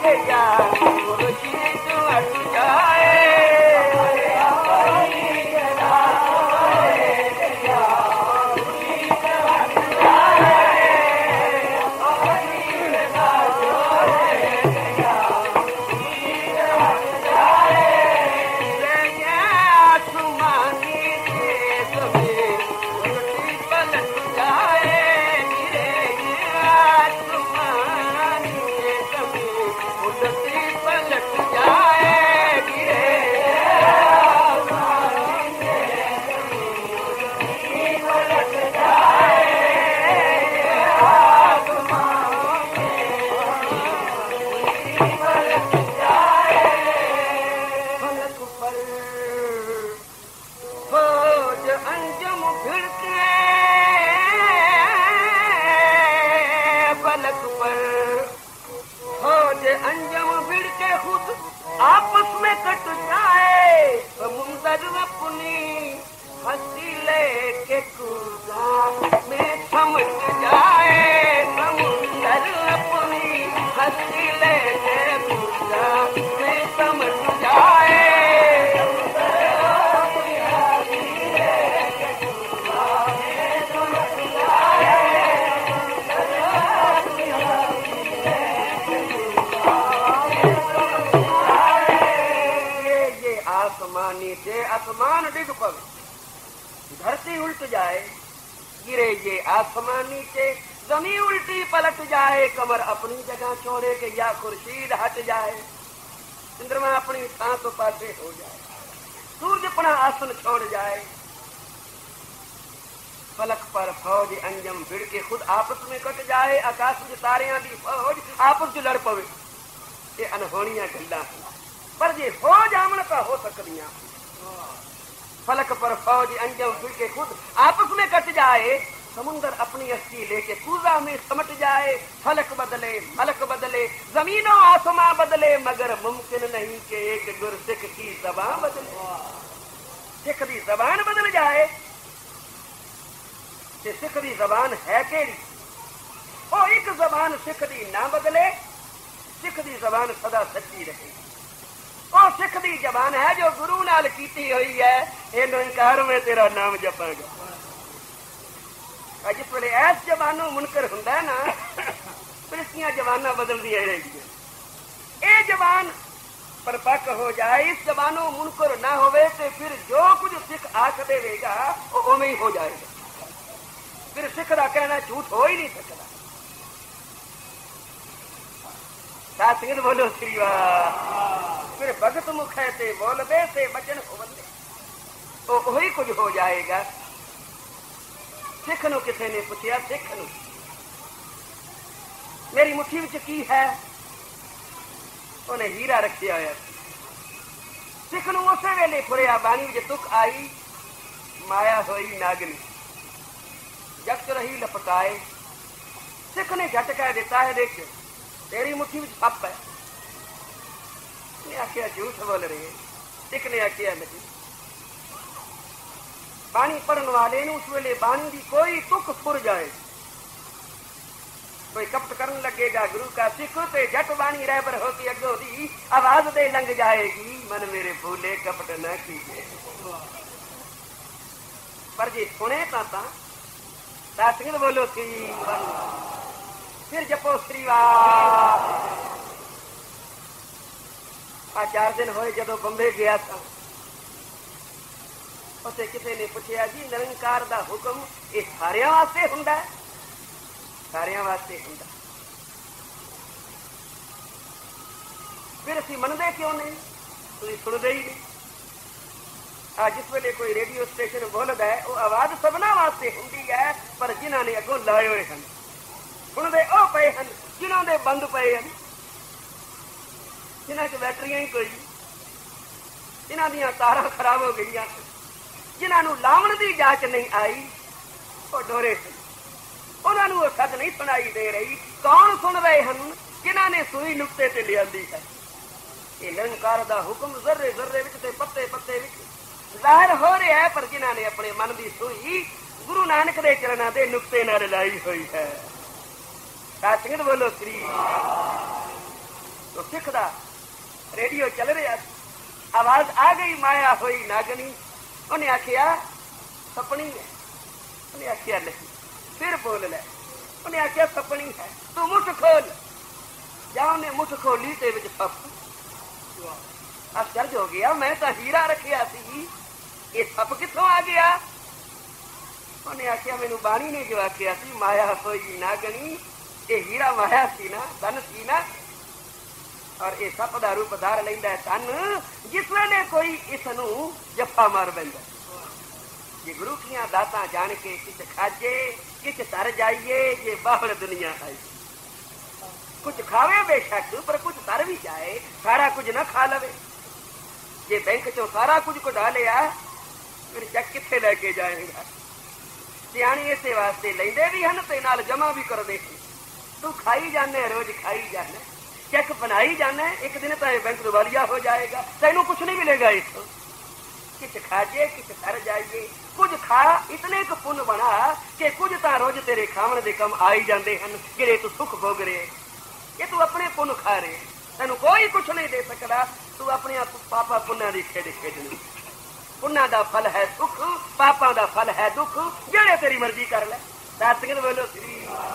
या मुर्शिद हट जाए आपस में कट जाए समुंदर अपनी हंसी लेके कूदा में समझ जाए समुंदर अपनी हंसी लेके कूदा में समझ जाए नीचे आसमान डिग पड़े धरती उल्ट जाए गिरे ये आसमान नीचे जमीन उल्टी पलट जाए कमर अपनी जगह छोड़े के या खुर्शीद हट जाए चंद्रमा अपनी सांस पासे हो जाए सूरज अपना आसन छोड़ जाए फलक पर फौज अंजम भिड़ के खुद आपस में कट जाए आकाश में तारियां दी फौज आपस में लड़ पवे ये अनहोनियां गल्ला पर जे हो जामन का हो सकदियां फलक पर फौज अंजम फिर के खुद आपस में कट जाए समुंदर अपनी अस्थि लेके कूजा में समट जाए फलक बदले जमीनों आसमां बदले मगर मुमकिन नहीं कि एक गुरसिख की जबान बदले सिख दी जबान बदल जाए कि सिख दी जबान है केड़ी ओ एक जबान सिख दी ना बदले सिख दी जबान सदा सच्ची रहे ओ सिख दी जबान है जो गुरु नाल कीती हुई है इन्हों इनकार में तेरा नाम जपांगा जिस वेले ऐस जबानों मुनकर हुंदा ना फिर इसकी जबाना बदलदियां रहिंदियां ये जबान परपक हो जाए इस जबानों मुनकर ना होवे तो फिर जो कुछ सिख आख देगा वो उवें ही हो जाएगा फिर सिख दा कहना झूठ हो ही नहीं सकता साथ बोलो श्री फिर भगत मुख है ते बोल दे ते बचन हो बंदे तो वही कुछ हो जाएगा सिख नूं किसी ने पूछा सिख नूं मेरी मुट्ठी विच की है उन्हें हीरा रखिया होया सिख नूं उस वेले फुरिया बाणी विच तुक आई माया होई नागनी जगत रही लपकाए सिख ने झटका दिता है देख तेरी मुट्ठी में सप है आखिया झूठ बोल रही है सिख ने आखिया नहीं बाणी पढ़ने वाले ने उस वेले बाणी की कोई तुक फुर जाए कोई कपट करने लगेगा गुरु का सिख ते जट बाणी रहबर होती अगो दी आवाज दे लंघ जाएगी मन मेरे भूले कपट न कीजिए पर जी सुने तासिंग बोलो थी फिर जपो श्रीवास 4 दिन होए जदों बंबे गया था उसे किसी ने पूछा जी निरंकार दा हुक्म ये सारियां वास्ते हुंदा है सारियां वास्ते हुंदा फिर असीं मनदे क्यों नहीं तुसीं सुणदे ही नहीं जिस वेले कोई रेडियो स्टेशन बोलदा है वो आवाज सबना वास्ते हुंदी है पर जिन्हां ने अगों लाए होए हन सुनदे ओ पे हन जिन्हां दे बंद पे हन जिन्हां च बैटरियां ही कोई जिन्हां दियां तारां खराब हो गई जिन्हां नूं लावण दी जांच नहीं आई वो डोरे उन्हां नूं सच नहीं सुनाई दे रही कौन सुन रहे हन जिन्हां ने सुई नुक्ते ते लियांदी है ये निरंकार दा हुक्म जर्रे जर्रे विच ते पत्ते पत्ते विच जाहिर हो रहा है पर जिन्हां ने अपने मन की सुई गुरु नानक दे चरणा दे नुक्ते नाल लाई हुई है साथ बोलो श्री तो सिख दा रेडियो चल रहा, आवाज आ गई, माया हुई नागनी। उन्हें आखिया सपनी है, उन्हें आखिया नहीं, फिर बोल ले, उन्हें आखिया सपनी है, तू मुठ खोल। जा उन्हें मुठ खोली ते विच सप। आश्चर्य हो गया, मैं तो हीरा रखिया सी, ये सप किथों आ गया? उन्हें आखिया मैनू बाणी ने जो आखिया सी माया होई नागनी, ये हीरा माया सी ना, धन सी ना, और ये सप दा रूप धार लैंदा है धन। जिस वेले कोई इसनू जफा मार बैठा, ये गुरु किया दाता जान के किच खाजे किच तर जाइए, ये बाहर दुनिया आई। कुछ खावे बेशक पर कुछ तर भी जाए, सारा कुछ ना खा लवे। ये बैंक चो सारा कुछ कढा लिया, फिर चेक किथे लेके जाएगा? सियाणी इसे वास्ते लेंदे भी हन ते नाल जमा भी करदे। तू खाई जाने, रोज खाई जाने, चेक बनाई जाने, एक दिन तो बैंक दुबालिया हो जाएगा, तेनू कुछ नहीं मिलेगा। इसको किच खाजे किच तर जाइए, कुछ खा इतने क पुण्य बना कि कुछ तो रोज तेरे खावन दे कम आई जाते हैं, जिहड़े तू सुख भोग रहे। ये तू अपने पुण्य खा रहे, तेनू कोई कुछ नहीं दे सकता। तू अपने पापा पुण्य की खेड खेडनी। पुण्य का फल है सुख, पापा का फल है दुख, जेड़े तेरी मर्जी कर ले। दासिंग बोलो श्री।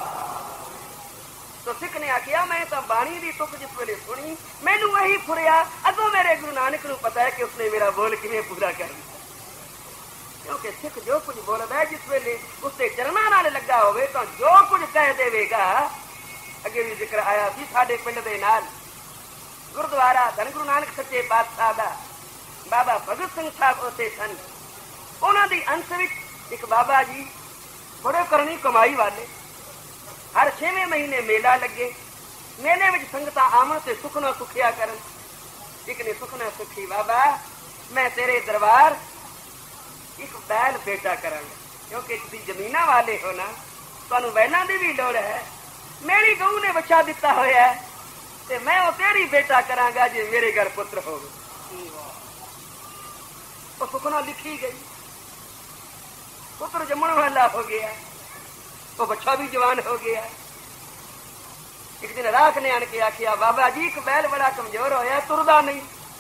तो सिख ने आखिया मैं तो बाणी की तुक जिस वेले सुनी, मैनू वही फुरिया। अगों मेरे गुरु नानक नू पता है कि उसने मेरा बोल किवें पूरा कर दिया, क्योंकि सिख जो कुछ बोलता है जिस वेले उसके चरणों नाल लगा होवे तो जो कुछ कह देवेगा। अगे भी जिक्र आया सी साडे पिंड दे नाल गुरुद्वारा धन गुरु नानक सच्चे पातशाह दा बाबा भगत सिंह साहब होते सन। उन्हां दी अंश विच एक बाबा जी बड़े करनी कमाई वाले, हर 6वें महीने मेला लगे, मेले में संगत आमन से सुखना सुखिया करन। एक ने सुखना सुखी, बाबा मैं तेरे दरबार एक बैल बेटा करांगा, क्योंकि तुसीं जमीना वाले हो ना, तुहानू बैलां दी भी लोड़ है। मेरी गऊ ने बच्चा दिता होया है ते मैं वो तेरी बेटा करांगा जे मेरे घर पुत्र होवे। तो सुखना लिखी गई, पुत्र जमण वाला हो गया, तो बच्चा भी जवान हो गया। एक दिन राख ने आन के आखिया, बाबा जी एक बैल बड़ा कमजोर होया, तुरदा नहीं,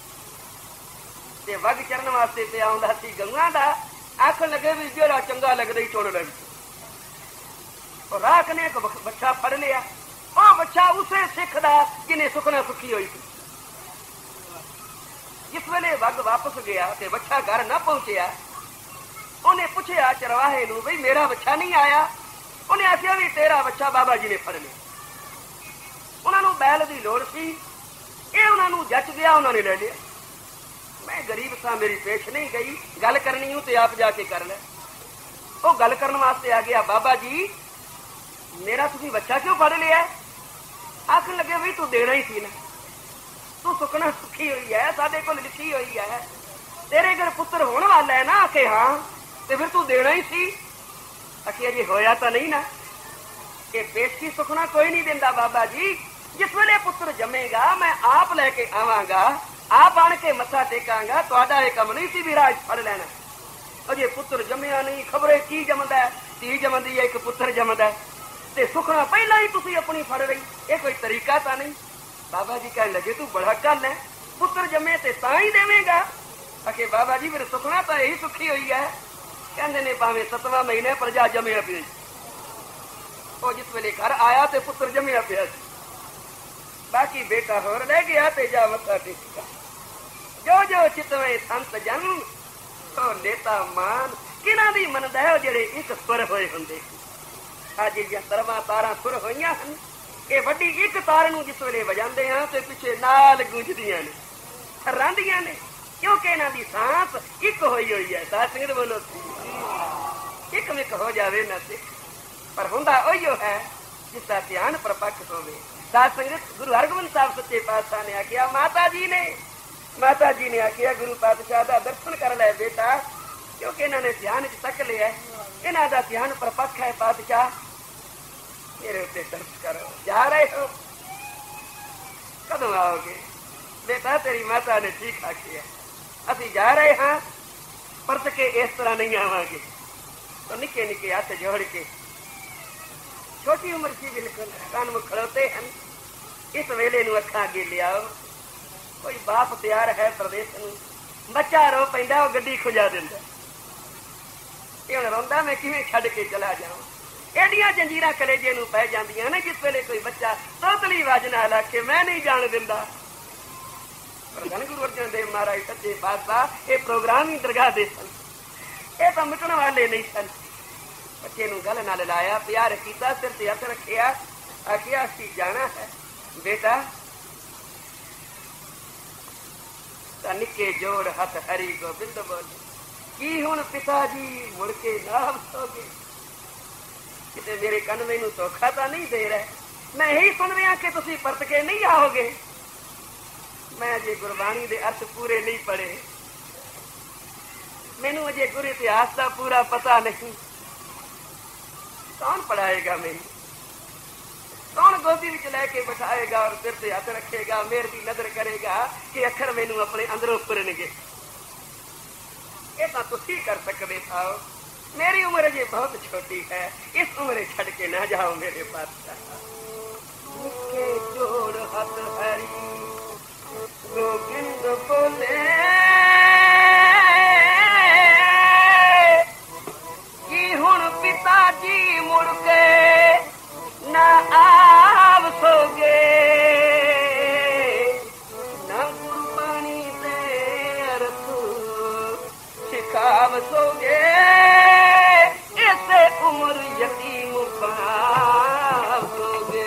ते वग चरण वास्ते पे आउंदा सी गंगा दा। आखन लगे भी जेड़ा चंगा लगदा ही चुन लग। और राख ने एक बच्चा फड़ लिया, वो बच्चा उसे सिख दा जिन्हें सुखना सुखी हुई थी। जिस वेले वग वापस गया ते बच्चा घर न पहुंचया, उन्हें पूछया चरवाहे नू, बई मेरा बच्चा नहीं आया? उन्हें आखिया भी तेरा बच्चा बाबा जी ने फड़ लिया। उन्होंने बैल की लोड़ सी, ये उन्होंने जच गया, उन्होंने ले लिया। मैं गरीब सा, मेरी पेश नहीं गई, गल करनी हूं तो आप जाके कर ले। वो गल करने वास्ते आ गया, बाबा जी मेरा तुसी बच्चा क्यों फड़ लिया? आखन लगे भी तू देना ही सी ना, तू सुखना सुखी हुई है, साडे कोल लिखी हुई है, तेरे घर पुत्र होने वाला है ना? आखे हाँ, तो फिर तू देना ही सी। आखिया जी होया तो नहीं ना, कि पेश की सुखना कोई नहीं देंदा बाबा जी। जिस वेले पुत्र जमेगा मैं आप लेके आवांगा, आप आन के मत्था टेकांगा, तुहाडा ये कम नहीं सी भी राज फड़ लेना। अजे पुत्र जमया नहीं, खबरे की जमदा है, धी जमदी है, एक पुत्र जमदा है, ते सुखना पहला ही तुसी अपनी फड़ रही, ये कोई तरीका तो नहीं। बाबा जी कहने लगे तू बड़ा कल है, पुत्र जमे ते ता ही देवेगा? आखे बाबा जी मेरे सुखना तो यही सुखी हुई है। कहते ने भावे 7वां महीने प्रजा जमिया पी, और जिस वेले घर आया तो पुत्र जमिया पिया, बाकी बेटा होर रह गया ते जा मत्था टेका। जो जो चितवे संत जन तो लेता मान, किना दी मनदा है जेड़े एक सुर होए हुंदे। आज ये 13 तारा सुर होईयां हन, ये वड्डी एक तार नूं जिस वेले वजांदे हां ते पिछे नाल गूंजदियां ने, हरांदियां ने, क्योंकि इन्हां दी सांस एक होई हुई है। साथ बोलो एक मिक हो जावे ना सिख, पर हुंदा ओहियो है जिसका ध्यान प्रपक्ष होवे। साथ संगत गुरु हरगोबिंद साहब सच्चे पातशाह ने आखिया, माता जी ने आखिया गुरु पातशाह दा दर्शन कर ले बेटा, क्योंकि इन्होंने ध्यान तक लिया, इन्हों का ध्यान प्रपक्ष है। पातशाह मेरे उत्ते दर्श करो। जा रहे हो? कदों आओगे? बेटा तेरी माता ने ठीक आखी है, असी जा रहे हाँ, परत के इस तरह नहीं आवांगे। तो निके निके हाथ जोड़ के, छोटी उम्र की बिल्कुल कान में खड़ोते हैं, इस वेले नूं अखां अगे लियाओ। कोई बाप तैयार है प्रदेश नूं, बच्चा रो पैंदा, वो गड्डी खुजा दिंदा, ये हुण रोंदा मैं किवें छड्ड के चला जावां। एडियां जंजीरां कलेजे नूं पै जांदियां ने जिस वेले कोई बच्चा तोतली आवाज नाल आखे मैं नहीं जान दिंदा। पर धन गुरु अर्जन देव महाराज सच्चे पातशाह ये प्रोग्राम ही दरगाह दे सन, ये तो मिटण वाले नहीं सन। बच्चे नूं गल नाल लाया, प्यार कीता, सिर ते हथ रखिया, आखिया असीं जाना है बेटा। निके जोड़ हथ हरी गोबिंद बोले, की हुण पिता जी मुड़ के ना आवसोगे? किते मेरे कन मैनू धोखा तो नहीं दे रहे? मैं यही सुन रहा कि तुसीं परत के नहीं आओगे। मैं अजे गुरबाणी दे अर्थ पूरे नहीं पढ़े, मैनू अजे गुरु इतिहास का पूरा पता नहीं। कौन पढ़ाएगा मैनू? कौन गोदी विच लैके बिठाएगा और सिर से हथ रखेगा, मेरे की नजर करेगा कि अखर मैनू अपने अंदरों पुरनगे? ये तो तुसी कर सकते हो। मेरी उम्र अजे बहुत छोटी है, इस उम्र छड़ के ना जाओ मेरे पास। निके जोड़ हथ हरी गोविंद बोले, कि हुण पिताजी मुड़ के ना आवसोगे, ना गुरबाणी दे अर्थ सिखावसोगे, इसे उम्र यतीम पावसोगे।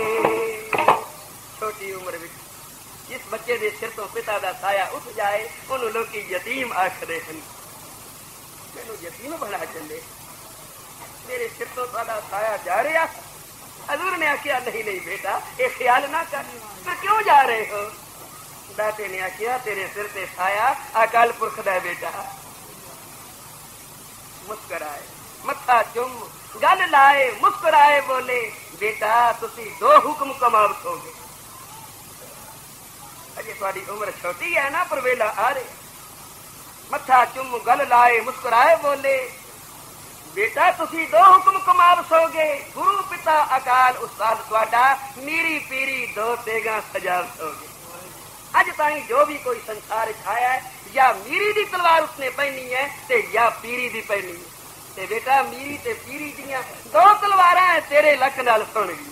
छोटी उम्र में जिस बच्चे दे सिर तो पिता दा साया उठ जाए उन्होंने लोग यतीम आखदे हैं। मैनू यतीम बना चले, मेरे सिर तो सादा साया जा रहा। हजूर ने आखिया नहीं नहीं बेटा ये ख्याल ना कर, फिर क्यों जा रहे हो? दाते ने आखिया तेरे सिर ते साया अकाल पुरख दा बेटा। मुस्कुराए, मत्था चुम, गल लाए, मुस्कुराए, बोले बेटा तुसी दो हुक्म कमावसोगे। अजे तुम्हारी उम्र छोटी है ना, पर वेला आ रहे। मत्था चुम, गल लाए, मुस्कुराए, बोले बेटा तुसी दो हुक्म कमावसोगे, गुरु पिता अकाल उस्ताद तुहाडा, मीरी पीरी दो तेगा सजावसोगे। अज ताई जो भी कोई संसार छाया है, या मीरी दी तलवार उसने पहनी है ते या पीरी दी पहनी है। ते बेटा मीरी ते पीरी दियां दो तलवारां है तेरे लक नाल सुन गई।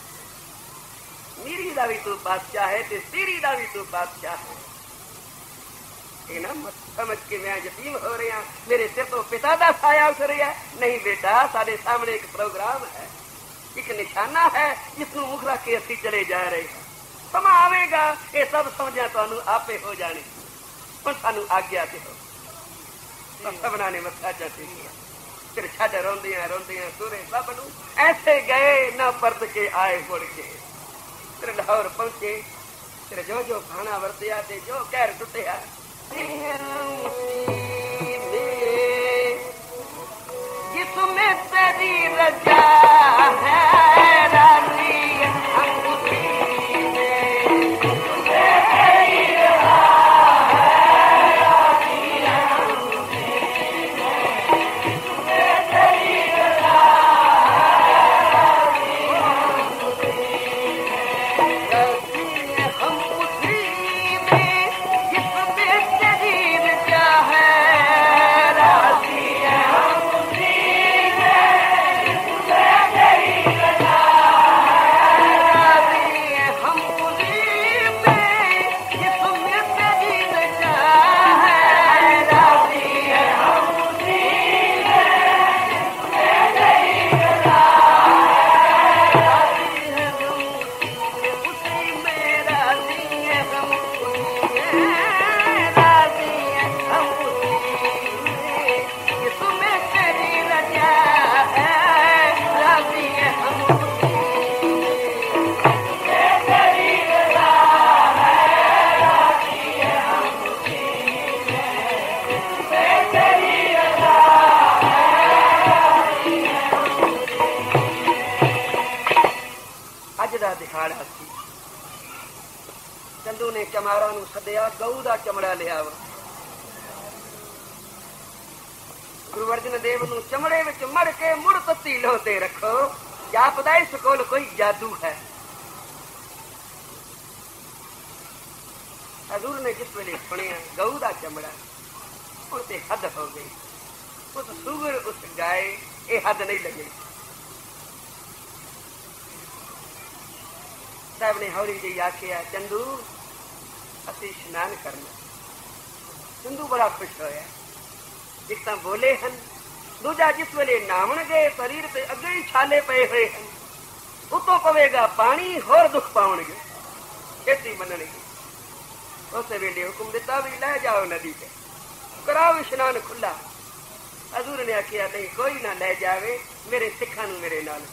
मीरी दा भी तू बादशाह है ते पीरी दा भी तू बादशाह है। ना मत समझ के मैं यतीम हो रहा, मेरे सिर तो पिता दा साया उठ रहा। नहीं बेटा साडे सामने एक प्रोग्राम है, एक निशाना है जिसनू मुख रख के असीं चले जा रहे हैं। समा आवेगा ये सब समझा तुहानू आपे हो जाने। हुण सानू आग्या दो। सबना ने मत्था चाटी फिर छड़ रोंदियां रोंदियां सूरे सब नू ऐसे गए ना परत के आए मुड़ के। फिर लाहौर पहुंचे, फिर जो जो खाना वरतिया ते जो कहर टुटिया जिसमें तेरी रजा है रानी चंदू ने चमारा नू सद्या, गऊ दा चमड़ा लिया। गुरु अर्जन देव नू चमड़े विच मड़ के मुड़ तत्ती लोते रखो, जापदा इस कोल कोई जादू है। हजूर ने जिस वेले सुनिया गऊ का चमड़ा उनसे हद हो गई, उस सूगर उस गाय ये हद नहीं लगी। साहब ने हौली जी आखिया चंदू असी स्नान करना। चंदू बड़ा खुश होया, एक तो बोले हैं, दूजा जिस वेले नावन गए शरीर से अगे ही छाले पे हुए हैं, उतो पवेगा पानी होर दुख पाउणगे, खेती मनणगे। उस वेले हुक्म दिता भी ले जाओ नदी पे, कराओ स्नान खुला। हजूर ने आखिया नहीं कोई ना ले जावे, मेरे सिखा नूं मेरे नाल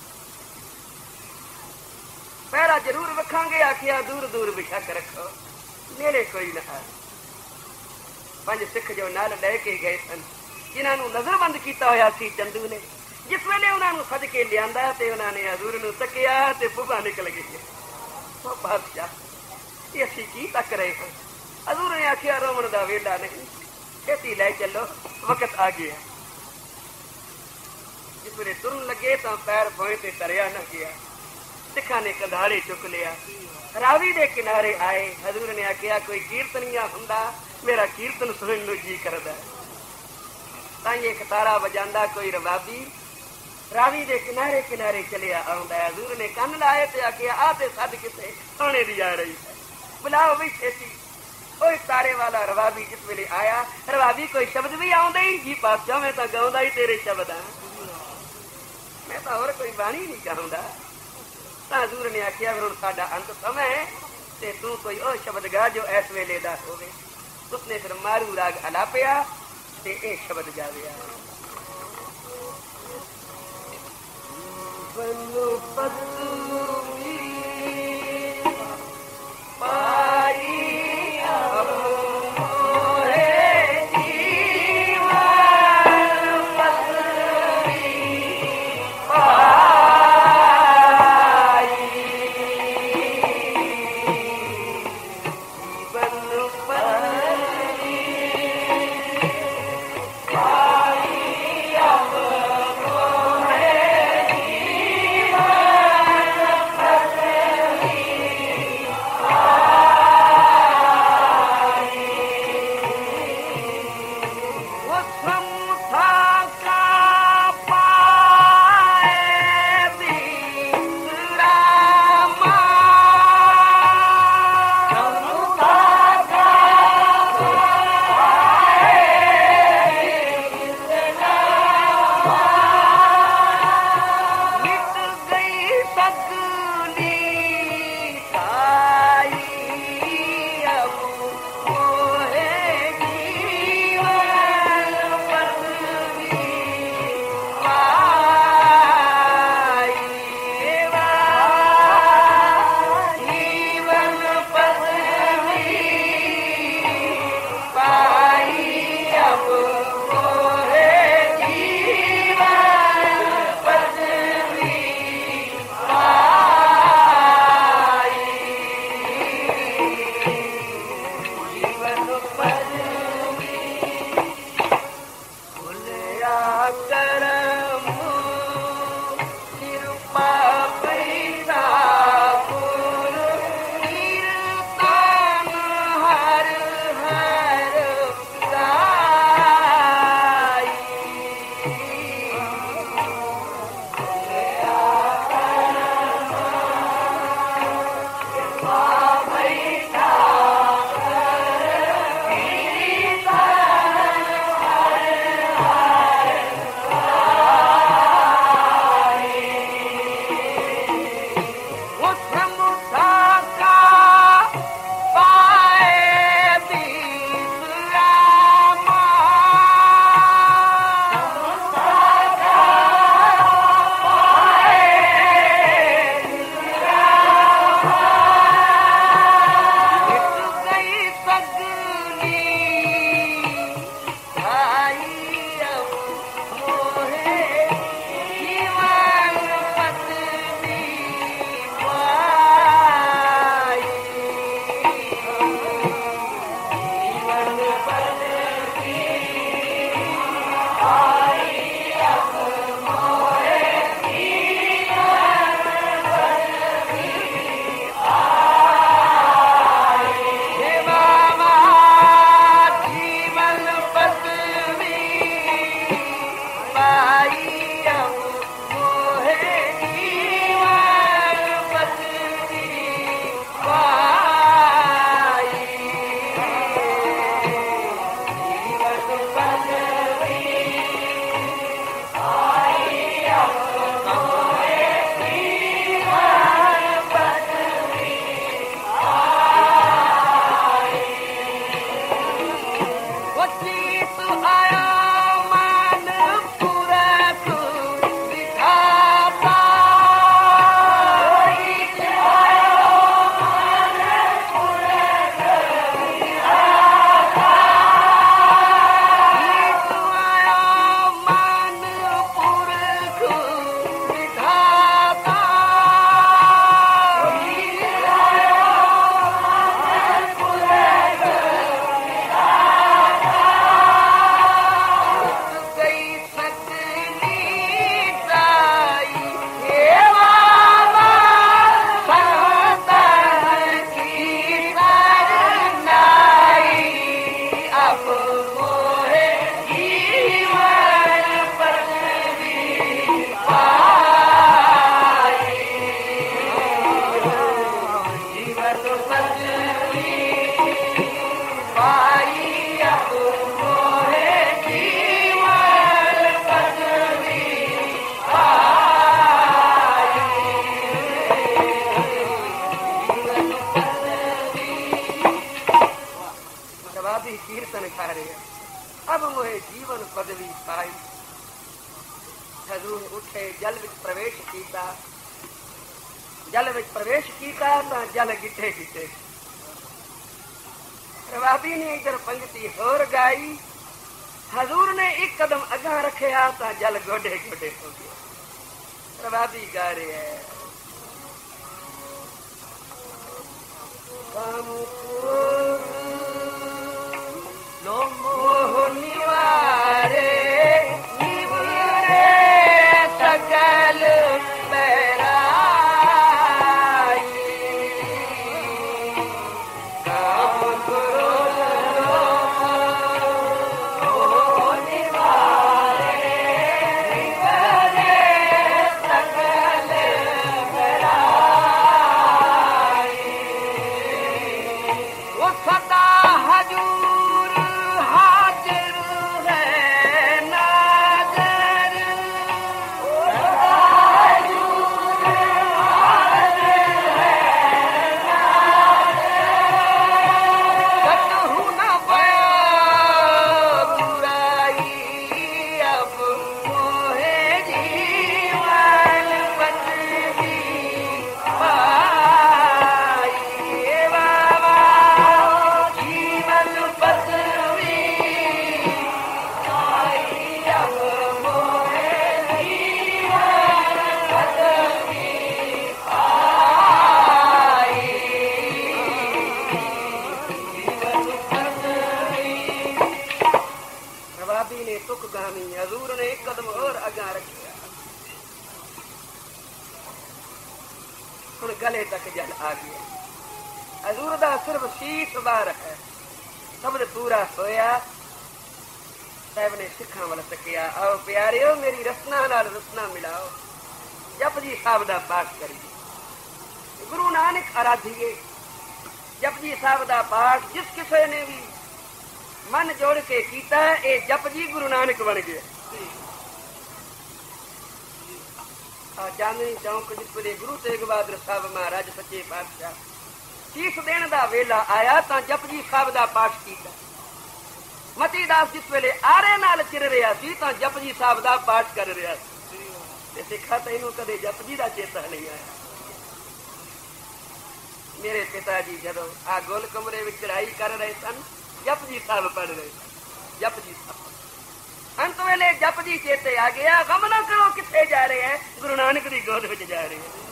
पैरा जरूर रखांगे। आखिया दूर दूर बिछक रखो, मेरे कोई ना आए। 5 सिख जो नाल लेके गए सन, जिन्होंने नजरबंद किया होया सी चंदू ने, जिस वेले उन्होंने सज के लिया ते उन्होंने हजूर नूं तकिया ते बुबा निकल गई। वो बादशाह ये असीं की तक रहे हैं। हजूर ने आखिया रोवण दा वेला नहीं, खेती ले चलो, वक्त आ गया। जिस वेले तुरन लगे तो पैर भोए ते तरिया न गया। सिखा ने कंधाड़े चुक लिया, रावी दे किनारे आए। हजूर ने आखिया कोई कीर्तनिया हुंदा, मेरा कीर्तन सुनने नूं जी करदा। ताई एक तारा बजांदा कोई रबाबी रावी दे किनारे किनारे चलिया आउंदा। हजूर ने कन लाए ते आखिया आ ते सद किते सोने दी आ रही है, बुलाओ भी छेती। कोई तारे वाला रवाबी जिस वेले आया, रवाबी कोई शब्द भी आउंदा ही जी पातशाह मैं तो गाउंदा ही तेरे शब्द हां, मैं तो और कोई बाणी नहीं गाउंदा। हजूर ने आखिया फिर साडा अंत समय है ते तू कोई और शब्द गा जो इस वेले दा होवे। उसने फिर मारू राग अलापिया ते ए शब्द गाविया। बनु पतुरी पाई कीर्तन करे अब मोहे जीवन पदवी पाई। हजूर उठे जल विच प्रवेश कीता, जल विच प्रवेश कीता तो जल गिठे गिठे। रवाबी ने इधर पंक्ति होर गाई, हजूर ने एक कदम अगा रखे तो जल गोडे गोडे हो गया। रवाबी गा रहे है मोह निवारे निवरे सकल हजूर ने एक कदम और अगा रखा। हुण गले तक जल आ गया। हजूर दा सिर्फ शीश बार है, शब्द पूरा होया। साहब ने सिखा वाल तकिया, आओ प्यारियो मेरी रसना नाल रसना मिलाओ, जपजी साहब दा पाठ करिए। गुरु नानक आराधिए जपजी साहब दा पाठ जिस किसी ने भी मन जोड़ के कीता ए जपजी गुरु नानक बन गया। चांदनी चौक जिस गुरु तेग बहादुर साहब महाराज सच्चे पातशाह शीश देने का वेला आया तो जपजी साहब का पाठ किया। मती दास जिस वेले आरे नाल चिर रहा सी तो जपजी साहब का पाठ कर रहा सी। सिखा तेन कदे जपजी का चेता नहीं आया। मेरे पिताजी जदों आ गोल कमरे में चढ़ाई कर रहे सन, जपजी साहब पढ़ रहे सन। जपजी साहब अंत वेले जपजी चेते आ गया। गम न करो किथे जा रहे हैं, गुरु नानक की गोद में जा रहे हैं।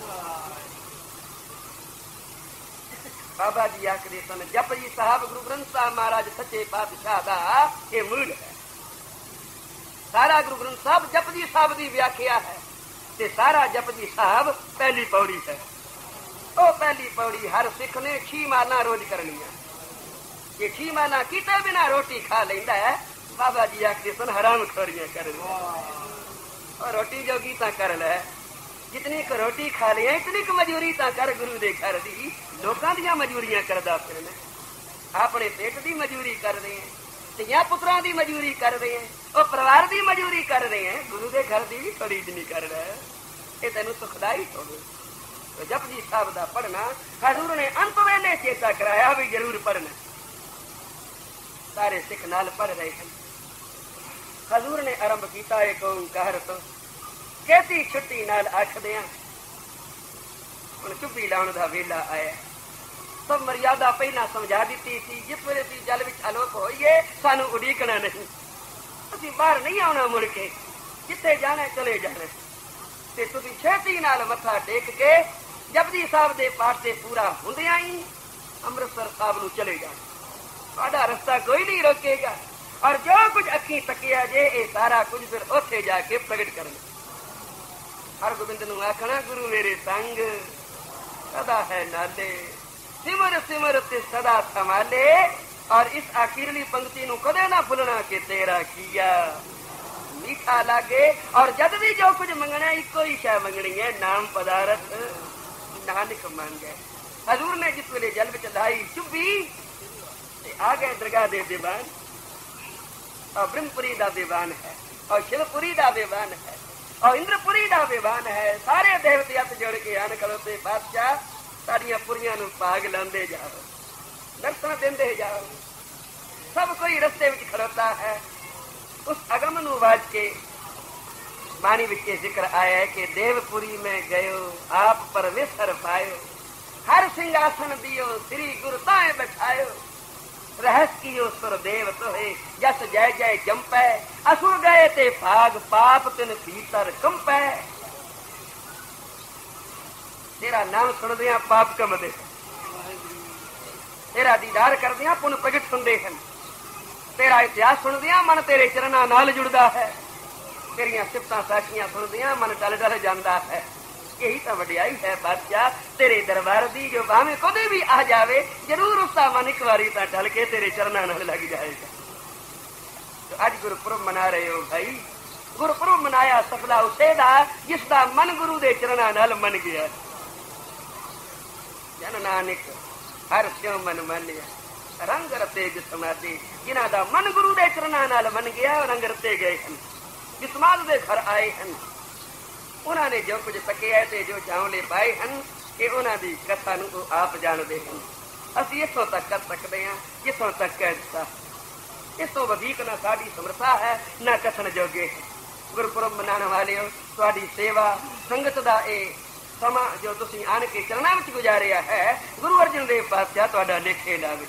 बाबा जी आखदे सन जपजी साहब गुरु ग्रंथ साहब महाराज सच्चे पातशाह दा ये मूल है। सारा गुरु ग्रंथ साहब जपजी साहब की व्याख्या है ते सारा जपजी साहब पहली पौड़ी है। ओ पहली पौड़ी हर सिख ने 6 माला रोज करनी है। ये 6 माला किते बिना रोटी खा लेंदा है। बाबा जी आखदे सन हराम खोरियां कर और रोटी जोगी ता कर ले, जितनी क रोटी खा लिया इतनी क मजूरी ता कर। गुरु दे घर दी लोकां दी मजूरियां करदा फिरना, अपने पेट दी मजूरी कर रहे हैं, तियां पुत्रां दी मजूरी कर रहे हैं, और परिवार दी मजूरी कर रहे हैं। गुरु दे घर दी भी खरीद नहीं कर रहा है। ये तेनू सुखदाई होवे। तो जपजी साहब दा पढ़ना हजूर ने अंत वेले चेता कराया भी जरूर पढ़ना। सारे सिख नाल पढ़ रहे हैं। हजूर ने आरंभ किया एक ओंकार तो कहती छुट्टी नाल आखदियां हुण चुप्पी लाउण दा वेला आया। सब मर्यादा पहला समझा दी थी। जिस वेले सी जल विच आलोक होइए सानू उड़ीकना नहीं, असीं बाहर नहीं आउणा, मुड़ के जिथे जाना चले जाना। ते तुसीं छेती नाल मत्था टेक के जपजी साहब दे पाठ से पूरा हुंदियां ही अमृतसर साहब नू चले जाना। साडा रास्ता कोई नहीं रोकेगा, और जो कुछ अखी तकिया जे ये सारा कुछ फिर उथे जाके प्रगट करना। हर गोबिंद नू आखना गुरु मेरे संग सदा है नाले, सिमर सिमर ते सदा संभाले। और इस आखिरली पंक्ति नू कदे ना भुलना के तेरा किया मीठा लागे। और जद भी जो कुछ मंगना इको ही शय मंगनी है, नाम पदारथ नानक मांगे। हजूर ने जिस वेले जल विच लाई चुब्बी आ गए दरगाह दे दीवान। और ब्रह्मपुरी का विवान है और शिवपुरी का विवान है और इंद्रपुरी का विवान है। सारे देवते हथ जोड़ के आन खड़ोते बादशाह साड़ियां पुरियां भाग लाते जाओ, दर्शन देंदे जाओ। सब कोई रस्ते में खड़ोता है। उस अगम नू वाज के बाणी विच जिक्र आया है कि देवपुरी में गयो आप परमेश्वर पायो, हर सिंहासन दियो श्री गुरु ताए बैठायो, रहस कियो सुर देव तोहे जस जय जय जंपै, असुर गए ते भाग पाप तिन भीतर कंपै। तेरा नाम सुनदियां पाप कमदे, तेरा दीदार करदियां पुन प्रगट हुंदे हन, तेरा इतिहास सुनदियां मन तेरे चरना नाल जुड़दा है, तेरियां सिफतां साखियां सुनदियां मन टल टल जांदा है। यही तो वडियाई है बादशाह तेरे दरबार दी, जो भावे कदे भी आ जावे जरूर उसका मन एक बारी तो टल के तेरे चरना नाल लग जाएगा। तो आज गुरपुरब मना रहे हो भाई, गुरपुरब मनाया सफला उसे दा जिसका मन गुरु दे चरना नाल मन गया। जन नानक हर स्यों मन मानिया रंग रते जिसमाते, जिन्हां दा मन गुरु दे चरना नाल मन गया और रंग रते गए हैं, जिसमात दे घर आए हैं। उन्होंने जो कुछ तके है ते जो चावले पाए हैं कि उन्होंने कथा नूं आप जानते हैं। असीं इथों तक कर सकते हैं जिथों तक कह दिता, इस तो वधीक ना साडी समर्था है ना कथन जोगे। गुरपुरब मनाने वाले हो, तुहाडी सेवा संगत दा ए समा जो तुसीं आन के चरना विच गुजारिया है, गुरु अर्जन देव पातशाह तुहाडा लेखे लावे।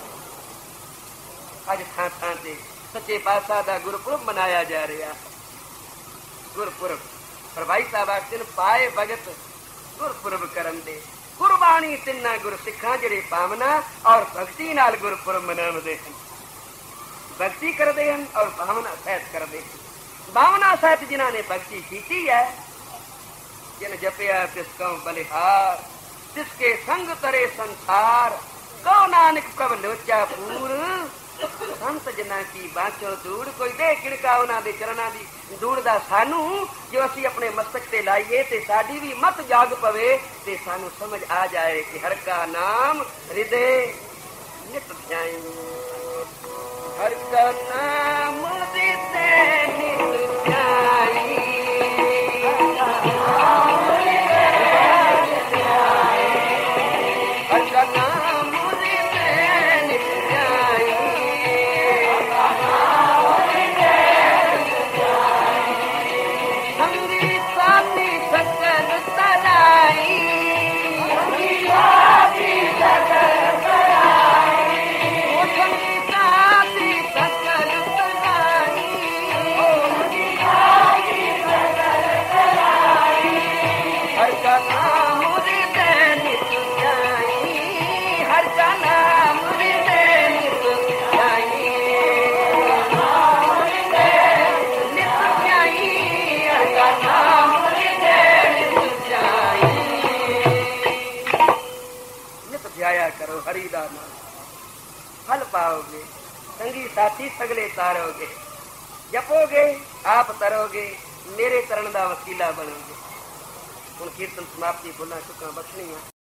अज थां थां ते सच्चे पातशाह दा गुरपुरब मनाया जा रहा है। गुरपुरब पर भाई साहब आखिर पाए भगत गुरपुरब करन दे, गुरबाणी तिन्ना गुर सिखा जिहड़े पावना और भक्ति नाल गुरपुरब मनावदे हन, भक्ति करदे हन और भावना सहित करदे हन। भावना सहित जिन्हां ने भक्ति कीती है, जिन जपिया तिसको बलिहार, तिसके संग तरे संसार, कौ नानक प्रभ लोचा पूर, संत जना की बाचो दूड़। कोई दे खिड़का उन्हां दे चरना दी दूड़ दा सानू जो असी अपने मस्तक ते लाइए ते साडी भी मत जाग पवे ते सानू समझ आ जाए कि हर का नाम हृदय नित ध्याई, हर का नाम हृदय नित ध्याई, हर का नाम करो हरि दा नाम, फल पाओगे, संगी साथी सगले तारोगे, जपोगे आप तरोगे, मेरे चरण दा वसीला बनोगे। हुण कीर्तन समाप्ति भुला चुका बख्शनियां।